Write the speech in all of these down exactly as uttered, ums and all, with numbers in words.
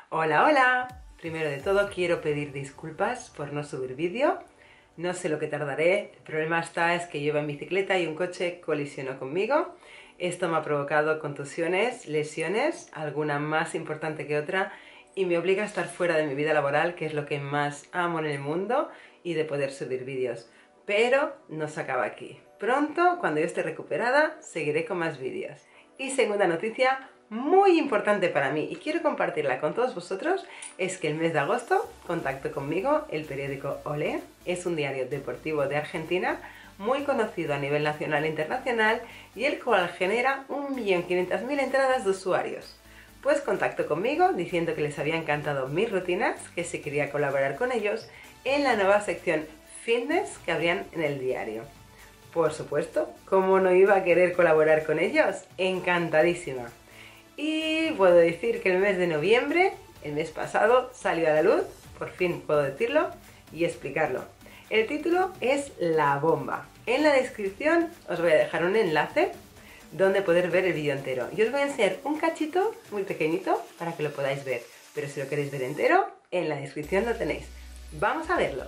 Hola, hola. Primero de todo quiero pedir disculpas por no subir vídeo. No sé lo que tardaré, el problema está es que yo iba en bicicleta y un coche colisionó conmigo. Esto me ha provocado contusiones, lesiones, alguna más importante que otra, y me obliga a estar fuera de mi vida laboral, que es lo que más amo en el mundo, y de poder subir vídeos. Pero no se acaba aquí. Pronto, cuando yo esté recuperada, seguiré con más vídeos. Y segunda noticia muy importante para mí y quiero compartirla con todos vosotros es que el mes de agosto contactó conmigo el periódico Olé. Es un diario deportivo de Argentina muy conocido a nivel nacional e internacional y el cual genera un millón quinientas mil entradas de usuarios. Pues contactó conmigo diciendo que les había encantado mis rutinas, que se quería colaborar con ellos en la nueva sección fitness que habrían en el diario. Por supuesto, ¿cómo no iba a querer colaborar con ellos? Encantadísima. Y puedo decir que el mes de noviembre, el mes pasado, salió a la luz, por fin puedo decirlo y explicarlo. El título es La Bomba. En la descripción os voy a dejar un enlace donde poder ver el vídeo entero. Y os voy a enseñar un cachito muy pequeñito para que lo podáis ver. Pero si lo queréis ver entero, en la descripción lo tenéis. ¡Vamos a verlo!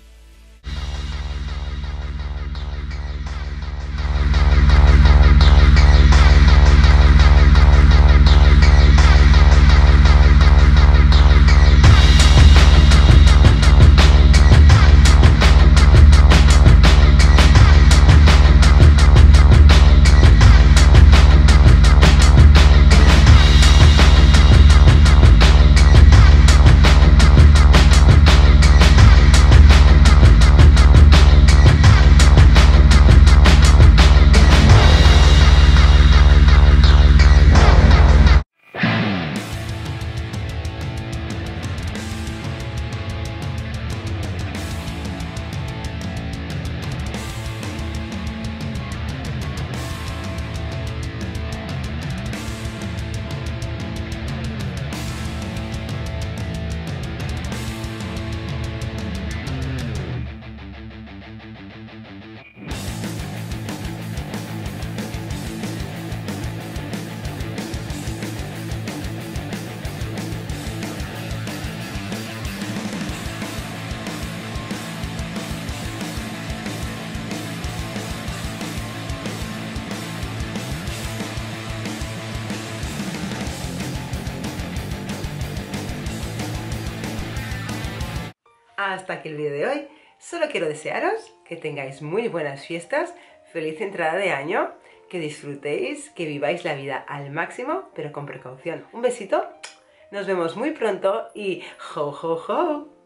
Hasta aquí el vídeo de hoy. Solo quiero desearos que tengáis muy buenas fiestas, feliz entrada de año, que disfrutéis, que viváis la vida al máximo, pero con precaución. Un besito, nos vemos muy pronto y ¡ho, ho, ho!